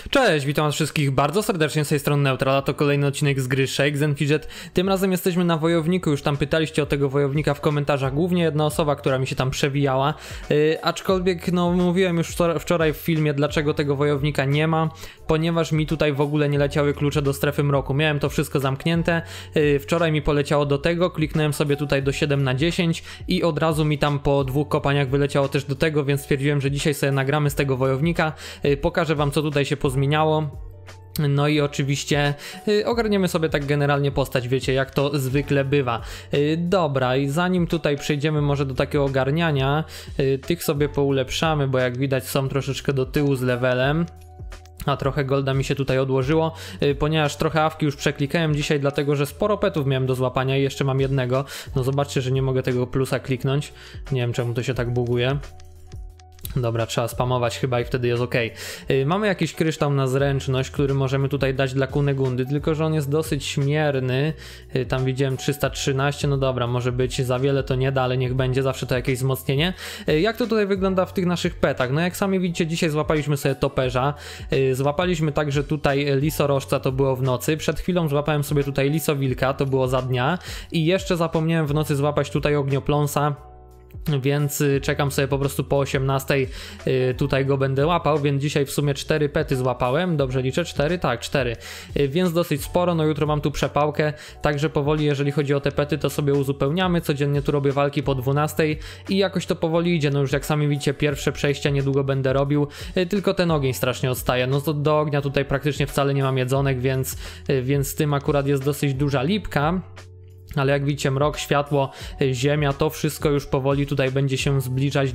Cześć, witam was wszystkich bardzo serdecznie z tej strony Neutral, to kolejny odcinek z gry Shakes and Fidget. Tym razem jesteśmy na wojowniku, już tam pytaliście o tego wojownika w komentarzach, głównie jedna osoba, która mi się tam przewijała. Aczkolwiek no mówiłem już wczoraj w filmie, dlaczego tego wojownika nie ma, ponieważ mi tutaj w ogóle nie leciały klucze do strefy mroku, miałem to wszystko zamknięte, wczoraj mi poleciało do tego, kliknąłem sobie tutaj do 7/10 i od razu mi tam po dwóch kopaniach wyleciało też do tego, więc stwierdziłem, że dzisiaj sobie nagramy z tego wojownika, pokażę wam co tutaj się pozmieniało. No i oczywiście ogarniemy sobie tak generalnie postać, wiecie, jak to zwykle bywa. Dobra, i zanim tutaj przejdziemy może do takiego ogarniania, tych sobie poulepszamy, bo jak widać są troszeczkę do tyłu z levelem. A trochę golda mi się tutaj odłożyło, ponieważ trochę awki już przeklikałem dzisiaj, dlatego że sporo petów miałem do złapania i jeszcze mam jednego. No zobaczcie, że nie mogę tego plusa kliknąć, nie wiem czemu to się tak buguje. Dobra, trzeba spamować chyba i wtedy jest ok. Mamy jakiś kryształ na zręczność, który możemy tutaj dać dla Kunegundy, tylko że on jest dosyć śmierny. Tam widziałem 313, no dobra, może być za wiele to nie da, ale niech będzie, zawsze to jakieś wzmocnienie. Jak to tutaj wygląda w tych naszych petach? No jak sami widzicie, dzisiaj złapaliśmy sobie toperza, złapaliśmy także tutaj lisorożca, to było w nocy, przed chwilą złapałem sobie tutaj lisowilka, to było za dnia i jeszcze zapomniałem w nocy złapać tutaj ogniopląsa. Więc czekam sobie po prostu po 18 tutaj go będę łapał, więc dzisiaj w sumie 4 pety złapałem, dobrze liczę? 4? Tak, 4, więc dosyć sporo, no jutro mam tu przepałkę, także powoli jeżeli chodzi o te pety to sobie uzupełniamy, codziennie tu robię walki po 12 i jakoś to powoli idzie, no już jak sami widzicie pierwsze przejścia niedługo będę robił, tylko ten ogień strasznie odstaje, no to do ognia tutaj praktycznie wcale nie mam jedzonek, więc z tym akurat jest dosyć duża lipka. Ale jak widzicie, mrok, światło, ziemia, to wszystko już powoli tutaj będzie się zbliżać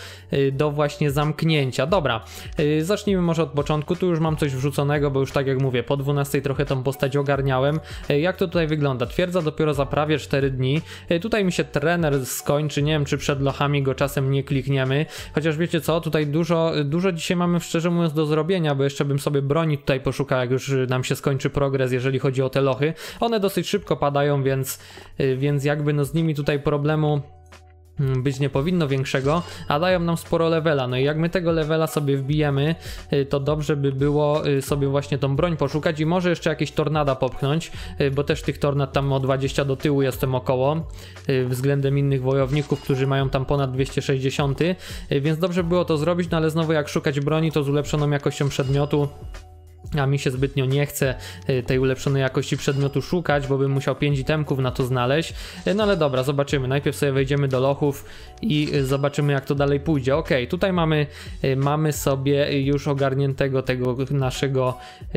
do właśnie zamknięcia. Dobra, zacznijmy może od początku. Tu już mam coś wrzuconego, bo już tak jak mówię, po 12 trochę tą postać ogarniałem. Jak to tutaj wygląda? Twierdza dopiero za prawie 4 dni. Tutaj mi się trener skończy, nie wiem czy przed lochami go czasem nie klikniemy. Chociaż wiecie co, tutaj dużo dzisiaj mamy szczerze mówiąc do zrobienia, bo jeszcze bym sobie broni tutaj poszukał, jak już nam się skończy progres, jeżeli chodzi o te lochy. One dosyć szybko padają, więc jakby no z nimi tutaj problemu być nie powinno większego, a dają nam sporo levela, no i jak my tego levela sobie wbijemy, to dobrze by było sobie właśnie tą broń poszukać i może jeszcze jakieś tornada popchnąć, bo też tych tornad tam o 20 do tyłu jestem około, względem innych wojowników, którzy mają tam ponad 260, więc dobrze było to zrobić, no ale znowu jak szukać broni, to z ulepszoną jakością przedmiotu, a mi się zbytnio nie chce tej ulepszonej jakości przedmiotu szukać, bo bym musiał 5 itemków na to znaleźć. No ale dobra, zobaczymy. Najpierw sobie wejdziemy do lochów i zobaczymy jak to dalej pójdzie. Ok, tutaj mamy sobie już ogarniętego tego naszego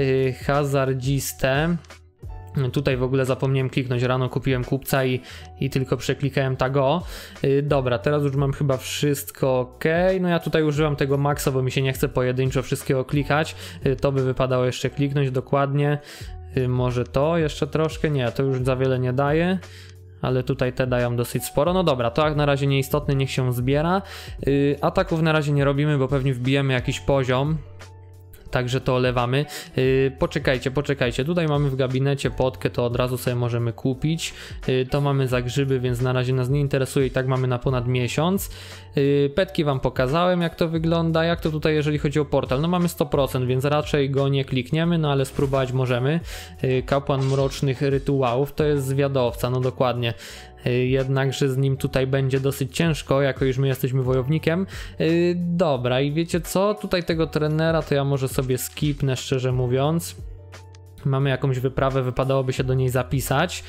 hazardzistę. Tutaj w ogóle zapomniałem kliknąć, rano kupiłem kupca i tylko przeklikałem tago. Dobra, teraz już mam chyba wszystko ok. No ja tutaj używam tego maxa, bo mi się nie chce pojedynczo wszystkiego klikać. To by wypadało jeszcze kliknąć dokładnie. Może to jeszcze troszkę? Nie, to już za wiele nie daje. Ale tutaj te dają dosyć sporo. No dobra, to jak na razie nieistotne, niech się zbiera. Ataków na razie nie robimy, bo pewnie wbijemy jakiś poziom. Także to olewamy. Poczekajcie, tutaj mamy w gabinecie potkę, to od razu sobie możemy kupić. To mamy za grzyby, więc na razie nas nie interesuje i tak mamy na ponad miesiąc. Petki wam pokazałem jak to wygląda, jak to tutaj jeżeli chodzi o portal. No mamy 100%, więc raczej go nie klikniemy, no ale spróbować możemy. Kapłan mrocznych rytuałów, to jest zwiadowca, no dokładnie. Jednakże z nim tutaj będzie dosyć ciężko, jako już my jesteśmy wojownikiem. Dobra, i wiecie co? Tutaj tego trenera to ja może sobie skipnę, szczerze mówiąc. Mamy jakąś wyprawę, wypadałoby się do niej zapisać.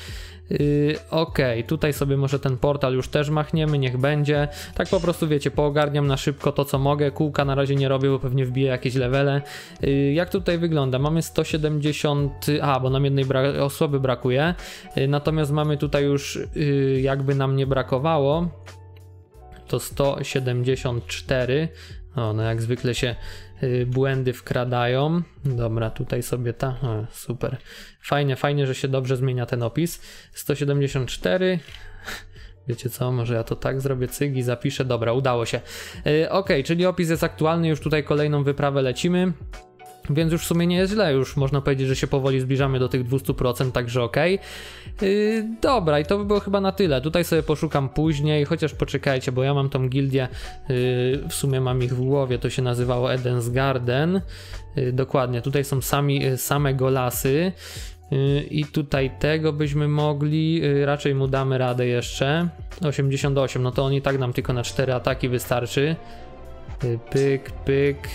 Ok, tutaj sobie może ten portal już też machniemy, niech będzie. Tak po prostu wiecie, poogarniam na szybko to co mogę. Kółka na razie nie robię, bo pewnie wbiję jakieś levele. Jak to tutaj wygląda? Mamy 170, bo nam jednej osoby brakuje. Natomiast mamy tutaj już jakby nam nie brakowało, to 174. No jak zwykle się błędy wkradają. Dobra, tutaj sobie super. Fajnie, że się dobrze zmienia ten opis. 174. Wiecie co, może ja to tak zrobię, cyg i zapiszę. Dobra, udało się. Ok, czyli opis jest aktualny, już tutaj kolejną wyprawę lecimy. Więc już w sumie nie jest źle, już można powiedzieć, że się powoli zbliżamy do tych 200%, także okej. Dobra, i to by było chyba na tyle. Tutaj sobie poszukam później, chociaż poczekajcie, bo ja mam tą gildię, w sumie mam ich w głowie, to się nazywało Eden's Garden. Dokładnie, tutaj są same golasy. I tutaj tego byśmy mogli, raczej mu damy radę jeszcze. 88, no to on i tak nam tylko na 4 ataki wystarczy. Pyk, pyk,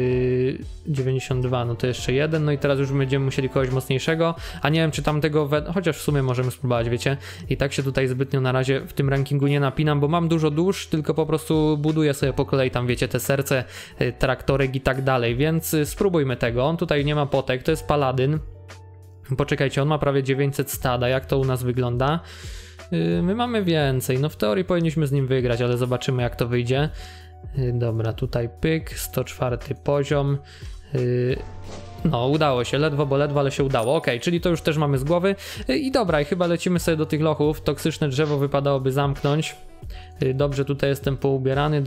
92, no to jeszcze jeden, no i teraz już będziemy musieli kogoś mocniejszego, a nie wiem czy tamtego, chociaż w sumie możemy spróbować, wiecie, i tak się tutaj zbytnio na razie w tym rankingu nie napinam, bo mam dużo dusz, tylko po prostu buduję sobie po kolei tam, wiecie, te serce, traktorek i tak dalej, więc spróbujmy tego. On tutaj nie ma potek, to jest paladyn, poczekajcie, on ma prawie 900 stada, jak to u nas wygląda? My mamy więcej, no w teorii powinniśmy z nim wygrać, ale zobaczymy jak to wyjdzie. Dobra, tutaj pyk, 104 poziom. No, udało się, ledwo, bo ledwo, ale się udało. Ok, czyli to już też mamy z głowy. I dobra, i chyba lecimy sobie do tych lochów. Toksyczne drzewo wypadałoby zamknąć. Dobrze, tutaj jestem poubierany,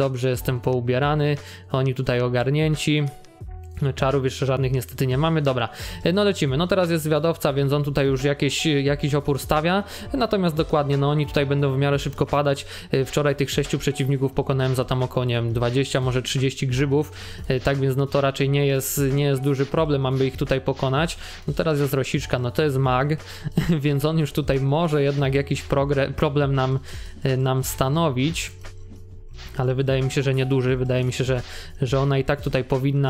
Oni tutaj ogarnięci. Czarów jeszcze żadnych niestety nie mamy, dobra, no lecimy, no teraz jest zwiadowca, więc on tutaj już jakiś opór stawia, natomiast dokładnie, no oni tutaj będą w miarę szybko padać. Wczoraj tych 6 przeciwników pokonałem za tam około, nie wiem, 20, może 30 grzybów, tak więc no to raczej nie jest duży problem, mamy ich tutaj pokonać. No teraz jest Rosiczka, no to jest mag, więc on już tutaj może jednak jakiś problem nam stanowić, ale wydaje mi się, że nieduży, wydaje mi się, że ona i tak tutaj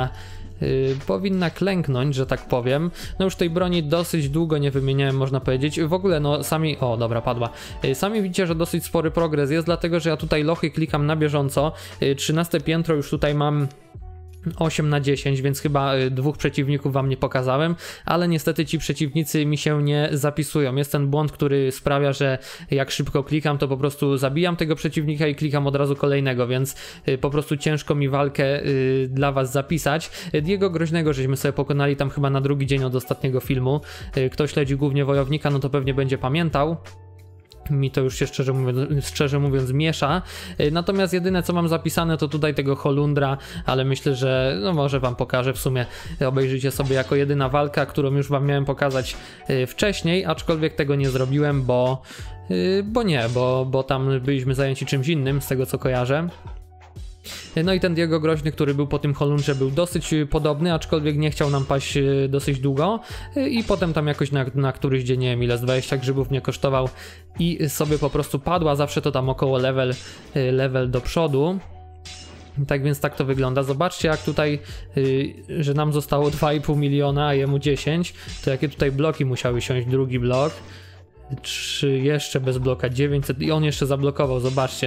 powinna klęknąć, że tak powiem. No już tej broni dosyć długo nie wymieniałem, można powiedzieć. W ogóle no sami... O, dobra, padła. Sami widzicie, że dosyć spory progres jest, dlatego że ja tutaj lochy klikam na bieżąco. 13 piętro już tutaj mam 8/10, więc chyba 2 przeciwników wam nie pokazałem, ale niestety ci przeciwnicy mi się nie zapisują. Jest ten błąd, który sprawia, że jak szybko klikam, to po prostu zabijam tego przeciwnika i klikam od razu kolejnego, więc po prostu ciężko mi walkę dla was zapisać. Diego Groźnego żeśmy sobie pokonali tam chyba na drugi dzień od ostatniego filmu. Kto śledzi głównie Wojownika, no to pewnie będzie pamiętał. Mi to już się szczerze mówiąc miesza, natomiast jedyne co mam zapisane to tutaj tego Holundra, ale myślę, że no może wam pokażę, w sumie obejrzyjcie sobie jako jedyna walka, którą już wam miałem pokazać wcześniej, aczkolwiek tego nie zrobiłem, bo tam byliśmy zajęci czymś innym, z tego co kojarzę. No i ten Diego Groźny, który był po tym Holundrze, był dosyć podobny, aczkolwiek nie chciał nam paść dosyć długo i potem tam jakoś na któryś dzień, nie wiem ile, z 20 grzybów mnie kosztował i sobie po prostu padła, zawsze to tam około level do przodu. Tak więc tak to wygląda. Zobaczcie jak tutaj, że nam zostało 2,5 miliona, a jemu 10, to jakie tutaj bloki musiały siąść, drugi blok, 3 jeszcze bez bloka, 900 i on jeszcze zablokował, zobaczcie.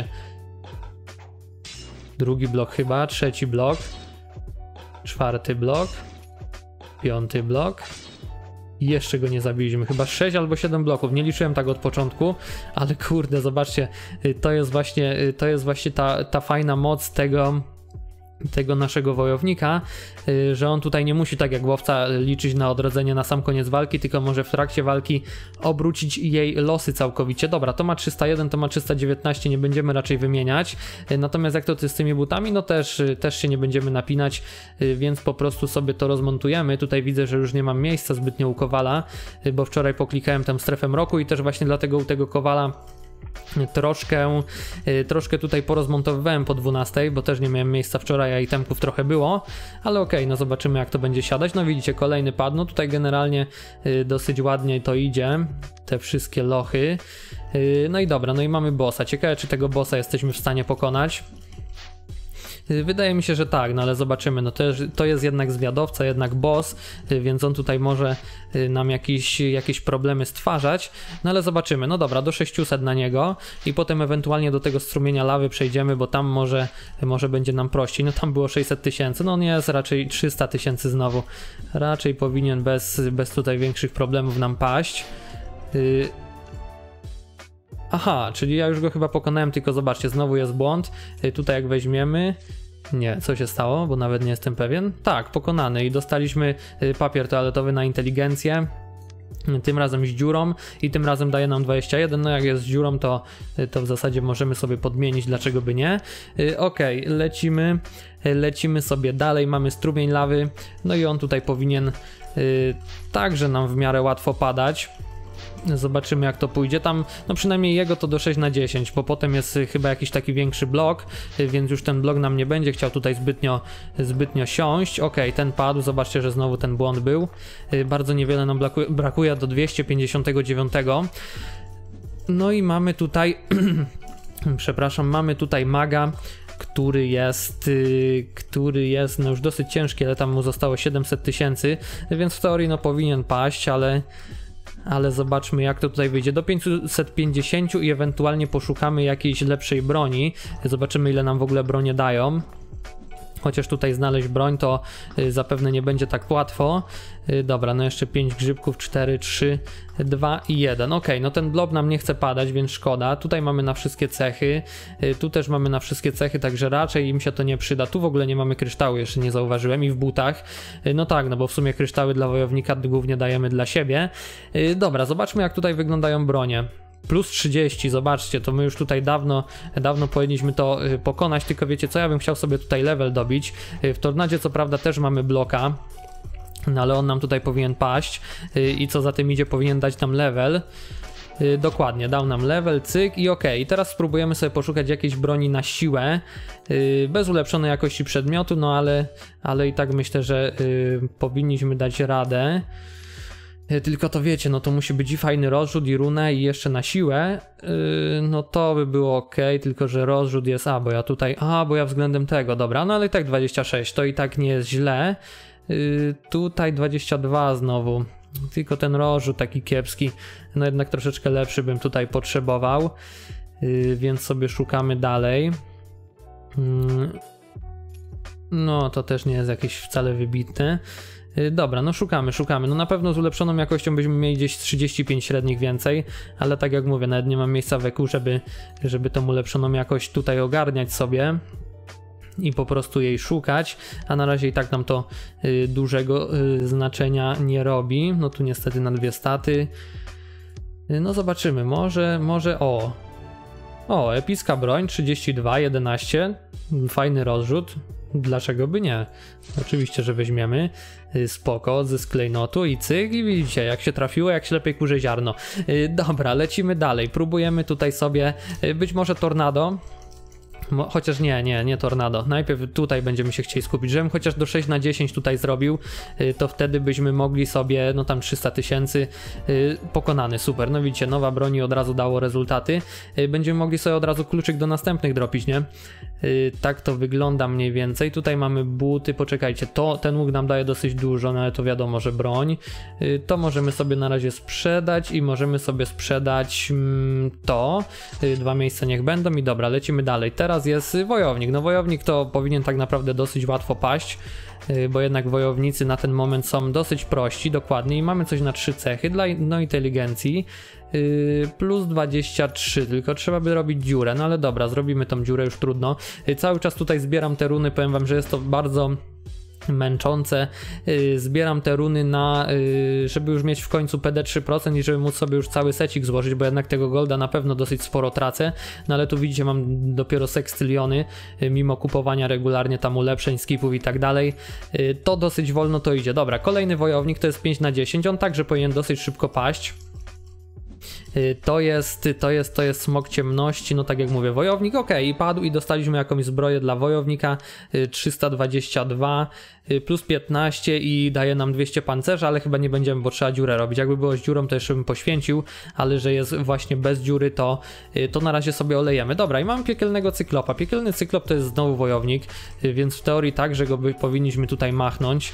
Drugi blok chyba, trzeci blok, czwarty blok, piąty blok i jeszcze go nie zabiliśmy, chyba 6 albo 7 bloków, nie liczyłem tak od początku, ale kurde, zobaczcie, to jest właśnie ta fajna moc tego naszego wojownika, że on tutaj nie musi tak jak łowca liczyć na odrodzenie na sam koniec walki, tylko może w trakcie walki obrócić jej losy całkowicie. Dobra, to ma 301, to ma 319, nie będziemy raczej wymieniać, natomiast jak to z tymi butami, no też się nie będziemy napinać, więc po prostu sobie to rozmontujemy. Tutaj widzę, że już nie mam miejsca zbytnio u Kowala, bo wczoraj poklikałem tam strefę mroku i też właśnie dlatego u tego Kowala troszkę tutaj porozmontowywałem po 12, bo też nie miałem miejsca wczoraj, a itemków trochę było, ale okej, no zobaczymy jak to będzie siadać. No widzicie, kolejny pad, no tutaj generalnie dosyć ładnie to idzie, te wszystkie lochy. No i dobra, no i mamy bossa. Ciekawe czy tego bossa jesteśmy w stanie pokonać. Wydaje mi się, że tak, no ale zobaczymy, no to jest jednak zwiadowca, jednak boss, więc on tutaj może nam jakieś problemy stwarzać, no ale zobaczymy. No dobra, do 600 na niego i potem ewentualnie do tego strumienia lawy przejdziemy, bo tam może będzie nam prościej. No tam było 600 tysięcy, no on jest raczej 300 tysięcy znowu, raczej powinien bez tutaj większych problemów nam paść. Aha, czyli ja już go chyba pokonałem, tylko zobaczcie, znowu jest błąd. Tutaj jak weźmiemy... Nie, co się stało, bo nawet nie jestem pewien. Tak, pokonany i dostaliśmy papier toaletowy na inteligencję. tym razem z dziurą i tym razem daje nam 21, no jak jest z dziurą, to w zasadzie możemy sobie podmienić, dlaczego by nie. Ok, lecimy sobie dalej, mamy strumień lawy, no i on tutaj powinien także nam w miarę łatwo padać. Zobaczymy jak to pójdzie, tam no przynajmniej jego to do 6/10, bo potem jest chyba jakiś taki większy blok, więc już ten blok nam nie będzie chciał tutaj zbytnio siąść. Ok, ten padł, zobaczcie, że znowu ten błąd był, bardzo niewiele nam brakuje do 259. No i mamy tutaj przepraszam, mamy tutaj maga, który jest no już dosyć ciężki, ale tam mu zostało 700 000, więc w teorii no powinien paść, ale zobaczmy jak to tutaj wyjdzie, do 550 i ewentualnie poszukamy jakiejś lepszej broni, zobaczymy ile nam w ogóle bronie dają. Chociaż tutaj znaleźć broń to zapewne nie będzie tak łatwo. Dobra, no jeszcze 5 grzybków, 4, 3, 2 i 1. Ok, no ten blob nam nie chce padać, więc szkoda. Tutaj mamy na wszystkie cechy, tu też mamy na wszystkie cechy, także raczej im się to nie przyda. Tu w ogóle nie mamy kryształu, jeszcze nie zauważyłem, i w butach. No tak, no bo w sumie kryształy dla wojownika głównie dajemy dla siebie. Dobra, zobaczmy jak tutaj wyglądają bronie. Plus 30, zobaczcie, to my już tutaj dawno powinniśmy to pokonać, tylko wiecie co, ja bym chciał sobie tutaj level dobić. W Tornadzie co prawda też mamy bloka, no ale on nam tutaj powinien paść i co za tym idzie, powinien dać nam level. Dokładnie, dał nam level, cyk i ok. I teraz spróbujemy sobie poszukać jakiejś broni na siłę, bez ulepszonej jakości przedmiotu, no ale i tak myślę, że powinniśmy dać radę. Tylko to wiecie, no to musi być i fajny rozrzut, i runę, i jeszcze na siłę, no to by było ok, tylko że rozrzut jest, bo ja względem tego, dobra, no ale i tak 26, to i tak nie jest źle, tutaj 22 znowu, tylko ten rozrzut taki kiepski, no jednak troszeczkę lepszy bym tutaj potrzebował, więc sobie szukamy dalej. No to też nie jest jakieś wcale wybitne. Dobra, no szukamy, no na pewno z ulepszoną jakością byśmy mieli gdzieś 35 średnich więcej, ale tak jak mówię, nawet nie mam miejsca w EQ, żeby tą ulepszoną jakość tutaj ogarniać sobie i po prostu jej szukać, a na razie i tak nam to dużego znaczenia nie robi. No tu niestety na 2 staty, no zobaczymy, może epicka broń 32, 11, fajny rozrzut. Dlaczego by nie? Oczywiście, że weźmiemy. Spoko, zysk klejnotu i cyk, i widzicie, jak się trafiło, jak się lepiej kurze ziarno. Dobra, lecimy dalej. Próbujemy tutaj sobie, być może tornado. Chociaż nie tornado. Najpierw tutaj będziemy się chcieli skupić, żebym chociaż do 6/10 tutaj zrobił, to wtedy byśmy mogli sobie, no tam 300 000 pokonany, super. No widzicie, nowa broń od razu dało rezultaty. Będziemy mogli sobie od razu kluczyk do następnych dropić, nie? Tak to wygląda mniej więcej. Tutaj mamy buty, poczekajcie, ten łuk nam daje dosyć dużo, no ale to wiadomo, że broń. To możemy sobie na razie sprzedać i możemy sobie sprzedać to. 2 miejsca niech będą i dobra, lecimy dalej. Teraz jest wojownik. No wojownik to powinien tak naprawdę dosyć łatwo paść, bo jednak wojownicy na ten moment są dosyć prości, dokładnie, i mamy coś na 3 cechy dla inteligencji, plus 23, tylko trzeba by robić dziurę, no ale dobra, zrobimy tą dziurę, już trudno. Cały czas tutaj zbieram te runy, powiem wam, że jest to bardzo męczące. Zbieram te runy na, żeby już mieć w końcu PD 3% i żeby móc sobie już cały secik złożyć, bo jednak tego golda na pewno dosyć sporo tracę, no ale tu widzicie, mam dopiero sekstyliony, mimo kupowania regularnie tam ulepszeń, skipów i tak dalej. To dosyć wolno to idzie. Dobra, kolejny wojownik to jest 5/10, on także powinien dosyć szybko paść. To jest smok ciemności, no tak jak mówię, wojownik, ok, i padł i dostaliśmy jakąś zbroję dla wojownika, 322 plus 15 i daje nam 200 pancerza, ale chyba nie będziemy, bo trzeba dziurę robić. Jakby było z dziurą, to jeszcze bym poświęcił, ale że jest właśnie bez dziury, to na razie sobie olejemy. Dobra, i mam piekielnego cyklopa. Piekielny cyklop to jest znowu wojownik, więc w teorii tak, że go powinniśmy tutaj machnąć.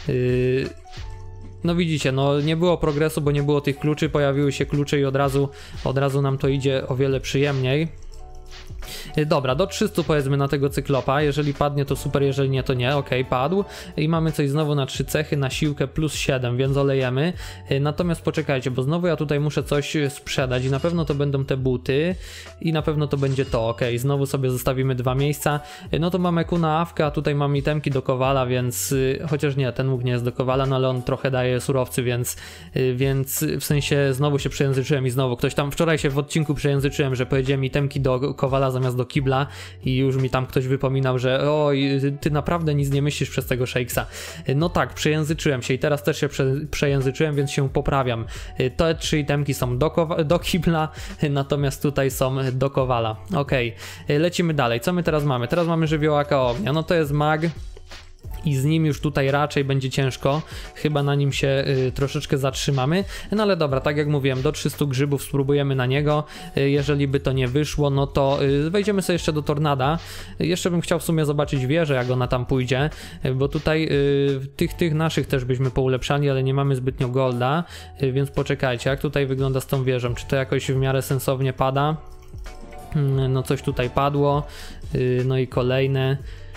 No widzicie, no nie było progresu, bo nie było tych kluczy, pojawiły się klucze i od razu nam to idzie o wiele przyjemniej. Dobra, do 300 powiedzmy na tego cyklopa, jeżeli padnie to super, jeżeli nie to nie, okej, padł. I mamy coś znowu na 3 cechy, na siłkę plus 7, więc olejemy. Natomiast poczekajcie, bo znowu ja tutaj muszę coś sprzedać i na pewno to będą te buty i na pewno to będzie to, okej, znowu sobie zostawimy 2 miejsca. No to mamy Kuna Awka, a tutaj mam itemki do Kowala, więc chociaż nie, ten łuk nie jest do Kowala, no ale on trochę daje surowcy, więc w sensie znowu się przejęzyczyłem i znowu ktoś tam, wczoraj się w odcinku przejęzyczyłem, że powiedziałem itemki do Kowala zamiast do kibla i już mi tam ktoś wypominał, że oj, ty naprawdę nic nie myślisz przez tego Shakesa. No tak, przejęzyczyłem się i teraz też się przejęzyczyłem, więc się poprawiam. Te 3 itemki są do kibla, natomiast tutaj są do Kowala. Okej, lecimy dalej. Co my teraz mamy? Teraz mamy żywiołaka ognia, no to jest mag. I z nim już tutaj raczej będzie ciężko, chyba na nim się troszeczkę zatrzymamy, no ale dobra, tak jak mówiłem, do 300 grzybów spróbujemy na niego, jeżeli by to nie wyszło, no to wejdziemy sobie jeszcze do Tornada. Jeszcze bym chciał w sumie zobaczyć wieżę, jak ona tam pójdzie, bo tutaj tych naszych też byśmy poulepszali, ale nie mamy zbytnio golda, więc poczekajcie, jak tutaj wygląda z tą wieżą, czy to jakoś w miarę sensownie pada? No coś tutaj padło, no i kolejne.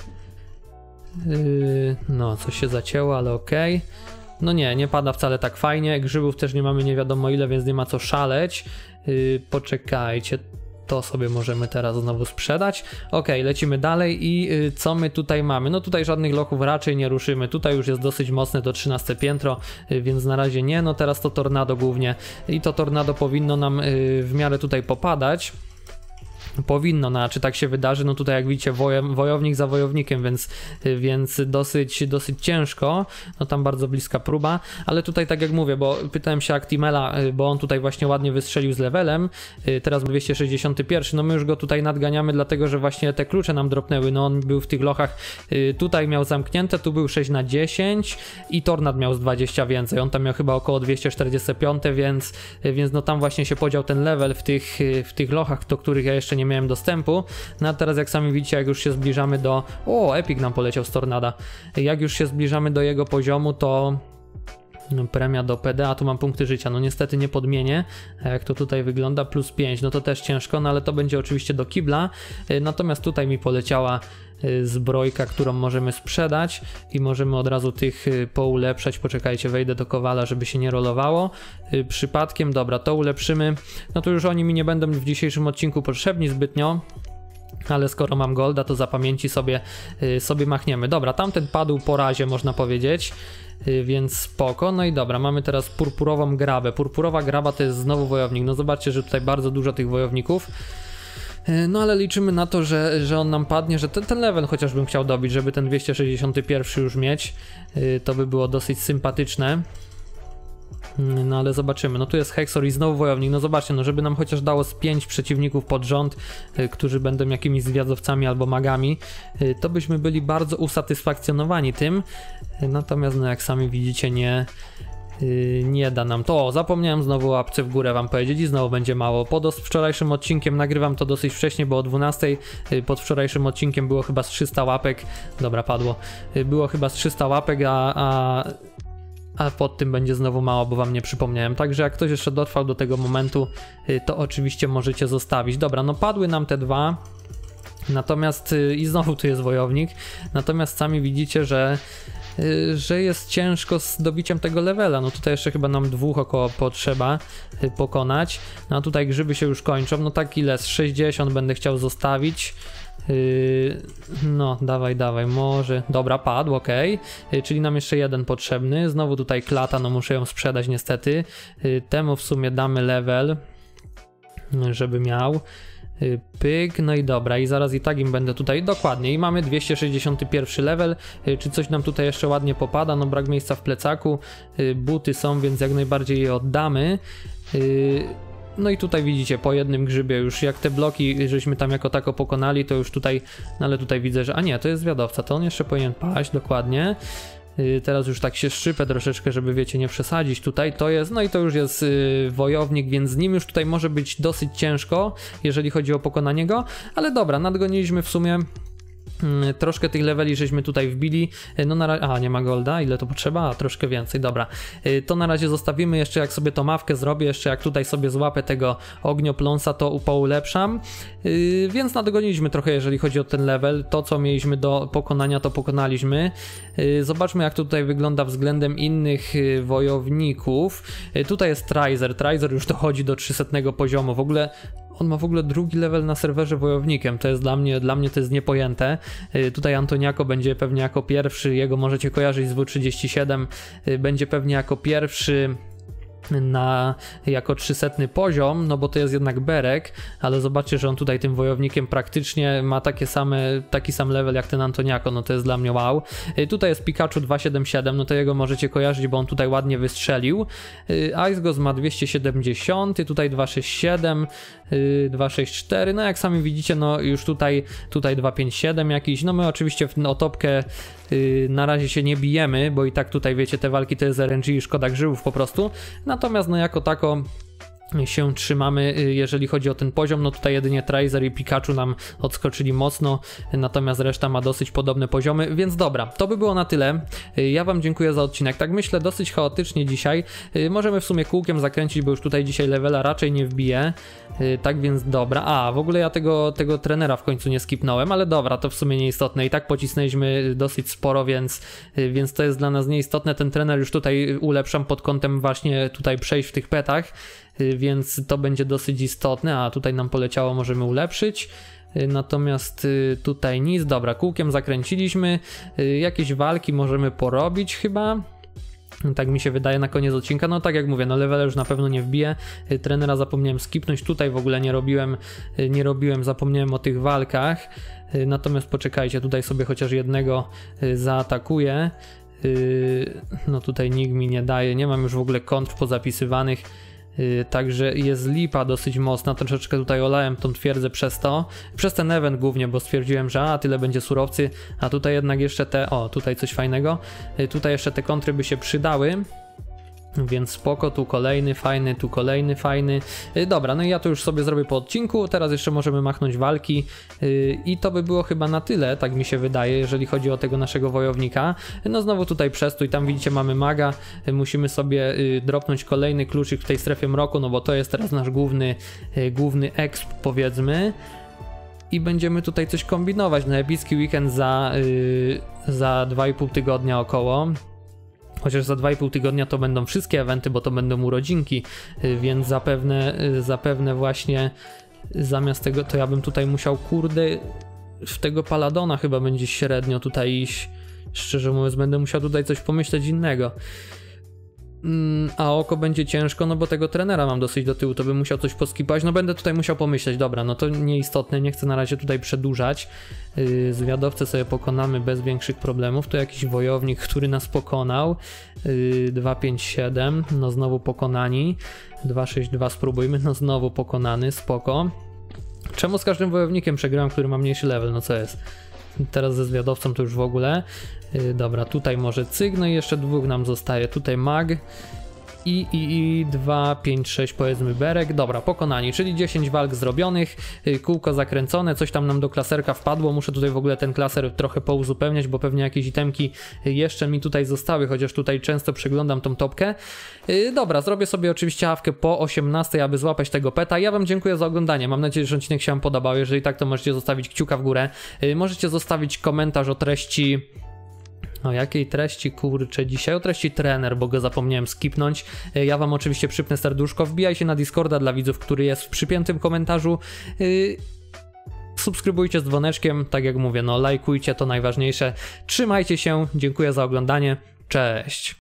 No, coś się zacięło, ale okej. No nie pada wcale tak fajnie. Grzybów też nie mamy nie wiadomo ile, więc nie ma co szaleć. Poczekajcie, to sobie możemy teraz znowu sprzedać. Okej, lecimy dalej i co my tutaj mamy? No tutaj żadnych lochów raczej nie ruszymy. Tutaj już jest dosyć mocne to 13 piętro, więc na razie nie. No teraz to tornado głównie i to tornado powinno nam w miarę tutaj popadać. Powinno, no a czy tak się wydarzy, no tutaj jak widzicie wojownik za wojownikiem, więc dosyć ciężko, no tam bardzo bliska próba, ale tutaj tak jak mówię, bo pytałem się Actimela, bo on tutaj właśnie ładnie wystrzelił z levelem, teraz 261, no my już go tutaj nadganiamy, dlatego że właśnie te klucze nam dropnęły, no on był w tych lochach, tutaj miał zamknięte, tu był 6 na 10 i Tornad miał z 20 więcej, on tam miał chyba około 245, więc no tam właśnie się podział ten level w tych lochach, do których ja jeszcze nie miałem dostępu. No a teraz jak sami widzicie, jak już się zbliżamy do... O, Epic nam poleciał z Tornada. Jak już się zbliżamy do jego poziomu, to... Premia do PD, a tu mam punkty życia, no niestety nie podmienię, a jak to tutaj wygląda, plus 5, no to też ciężko, no ale to będzie oczywiście do kibla, natomiast tutaj mi poleciała zbrojka, którą możemy sprzedać i możemy od razu tych poulepszać. Poczekajcie, wejdę do Kowala, żeby się nie rolowało przypadkiem. Dobra, to ulepszymy, no to już oni mi nie będą w dzisiejszym odcinku potrzebni zbytnio, ale skoro mam golda, to za pamięci sobie machniemy. Dobra, tamten padł po razie, można powiedzieć, więc spoko. No i dobra, mamy teraz purpurową grabę. Purpurowa graba to jest znowu wojownik. No zobaczcie, że tutaj bardzo dużo tych wojowników. No ale liczymy na to, że on nam padnie, że ten level chociaż bym chciał dobić, żeby ten 261 już mieć. To by było dosyć sympatyczne. No ale zobaczymy, no tu jest Hexor i znowu wojownik, no zobaczcie, no żeby nam chociaż dało z 5 przeciwników pod rząd, którzy będą jakimiś zwiadowcami albo magami, to byśmy byli bardzo usatysfakcjonowani tym, natomiast no jak sami widzicie nie da nam to. O, zapomniałem znowu o łapce w górę wam powiedzieć i znowu będzie mało. Pod wczorajszym odcinkiem nagrywam to dosyć wcześnie, bo o 12, pod wczorajszym odcinkiem było chyba z 300 łapek, dobra padło, było chyba z 300 łapek, a pod tym będzie znowu mało, bo wam nie przypomniałem. Także jak ktoś jeszcze dotrwał do tego momentu, to oczywiście możecie zostawić. Dobra, no padły nam te dwa. Natomiast i znowu tu jest wojownik. Natomiast sami widzicie, że jest ciężko z dobiciem tego levela. No tutaj jeszcze chyba nam 2 około potrzeba pokonać. No a tutaj grzyby się już kończą. No tak ile? Z 60 będę chciał zostawić. No dawaj, może, dobra, padł, ok, czyli nam jeszcze jeden potrzebny, znowu tutaj klata, no muszę ją sprzedać niestety, temu w sumie damy level, żeby miał, pyk, no i dobra, i zaraz i tak im będę tutaj, dokładnie, i mamy 261 level, czy coś nam tutaj jeszcze ładnie popada, no brak miejsca w plecaku, buty są, więc jak najbardziej je oddamy. No i tutaj widzicie, po jednym grzybie już jak te bloki, żeśmy tam jako tako pokonali, to już tutaj, no ale tutaj widzę, że, a nie, to jest zwiadowca, to on jeszcze powinien paść, dokładnie. Teraz już tak się szczypę troszeczkę, żeby wiecie, nie przesadzić tutaj, to jest, no i to już jest wojownik, więc z nim już tutaj może być dosyć ciężko, jeżeli chodzi o pokonanie go, ale dobra, nadgoniliśmy w sumie Troszkę tych leveli żeśmy tutaj wbili, no na razie, nie ma golda, ile to potrzeba? A troszkę więcej, dobra. To na razie zostawimy, jeszcze jak sobie tą mawkę zrobię, jeszcze jak tutaj sobie złapę tego ogniopląsa, to poulepszam. Więc nadgoniliśmy trochę, jeżeli chodzi o ten level, to co mieliśmy do pokonania, to pokonaliśmy. Zobaczmy jak to tutaj wygląda względem innych wojowników. Tutaj jest Traizer już dochodzi do 300 poziomu, w ogóle on ma w ogóle drugi level na serwerze wojownikiem, to jest dla mnie to jest niepojęte. Tutaj Antoniako będzie pewnie jako pierwszy, jego możecie kojarzyć z W37, będzie pewnie jako pierwszy jako 300 poziom, no bo to jest jednak Berek, ale zobaczcie, że on tutaj tym wojownikiem praktycznie ma taki sam level jak ten Antoniako, no to jest dla mnie wow. Tutaj jest Pikachu 277, no to jego możecie kojarzyć, bo on tutaj ładnie wystrzelił. Icegos ma 270, tutaj 267, 264, no jak sami widzicie, no już tutaj 257 jakiś, no my oczywiście o topkę na razie się nie bijemy, bo i tak tutaj wiecie, te walki to jest RNG i szkoda grzybów po prostu, natomiast no jako tako się trzymamy, jeżeli chodzi o ten poziom, no tutaj jedynie Traizer i Pikachu nam odskoczyli mocno, natomiast reszta ma dosyć podobne poziomy, więc dobra, to by było na tyle. Ja wam dziękuję za odcinek, tak myślę dosyć chaotycznie dzisiaj, możemy w sumie kółkiem zakręcić, bo już tutaj dzisiaj levela raczej nie wbiję, tak więc dobra, w ogóle ja tego trenera w końcu nie skipnąłem, ale dobra, to w sumie nieistotne, i tak pocisnęliśmy dosyć sporo, więc to jest dla nas nieistotne, ten trener już tutaj ulepszam pod kątem właśnie tutaj przejść w tych petach, więc to będzie dosyć istotne, a tutaj nam poleciało, możemy ulepszyć, natomiast tutaj nic, dobra, kółkiem zakręciliśmy, jakieś walki możemy porobić chyba, tak mi się wydaje na koniec odcinka, no tak jak mówię, no levele już na pewno nie wbiję, trenera zapomniałem skipnąć, tutaj w ogóle nie robiłem, zapomniałem o tych walkach, natomiast poczekajcie, tutaj sobie chociaż jednego zaatakuję, no tutaj nikt mi nie daje, nie mam już w ogóle kontr pozapisywanych, także jest lipa dosyć mocna, troszeczkę tutaj olałem tą twierdzę przez ten event głównie, bo stwierdziłem, że tyle będzie surowcy, a tutaj jednak jeszcze tutaj coś fajnego, tutaj jeszcze te kontry by się przydały. Więc spoko, tu kolejny fajny, tu kolejny fajny. Dobra, no i ja to już sobie zrobię po odcinku, teraz jeszcze możemy machnąć walki i to by było chyba na tyle, tak mi się wydaje, jeżeli chodzi o tego naszego wojownika. No znowu tutaj przestój, tam widzicie mamy maga, musimy sobie dropnąć kolejny kluczyk w tej strefie mroku, no bo to jest teraz nasz główny exp, powiedzmy. I będziemy tutaj coś kombinować na epicki weekend za 2,5 tygodnia około. Chociaż za 2,5 tygodnia to będą wszystkie eventy, bo to będą urodzinki, więc zapewne właśnie zamiast tego to ja bym tutaj musiał, kurde, w tego Paladona chyba będzie średnio tutaj iść. Szczerze mówiąc, będę musiał tutaj coś pomyśleć innego. A oko będzie ciężko, no bo tego trenera mam dosyć do tyłu, to bym musiał coś poskipać, no będę tutaj musiał pomyśleć, dobra, no to nieistotne, nie chcę na razie tutaj przedłużać, zwiadowcę sobie pokonamy bez większych problemów, to jakiś wojownik, który nas pokonał, 257, no znowu pokonani, 262 spróbujmy, no znowu pokonany, spoko. Czemu z każdym wojownikiem przegrałem, który ma mniejszy level, no co jest? Teraz ze zwiadowcą to już w ogóle. Dobra, tutaj może cyk, no i jeszcze dwóch nam zostaje. Tutaj mag i 2, 5, 6 powiedzmy Berek. Dobra, pokonani, czyli 10 walk zrobionych, kółko zakręcone, coś tam nam do klaserka wpadło. Muszę tutaj w ogóle ten klaser trochę pouzupełniać, bo pewnie jakieś itemki jeszcze mi tutaj zostały, chociaż tutaj często przeglądam tą topkę. Dobra, zrobię sobie oczywiście awkę po 18, aby złapać tego peta. Ja wam dziękuję za oglądanie, mam nadzieję, że odcinek się wam podobał. Jeżeli tak, to możecie zostawić kciuka w górę, możecie zostawić komentarz o treści. O jakiej treści, kurczę, dzisiaj? O treści trener, bo go zapomniałem skipnąć. Ja wam oczywiście przypnę serduszko, wbijajcie na Discorda dla widzów, który jest w przypiętym komentarzu. Subskrybujcie z dzwoneczkiem, tak jak mówię, no lajkujcie, to najważniejsze. Trzymajcie się, dziękuję za oglądanie, cześć!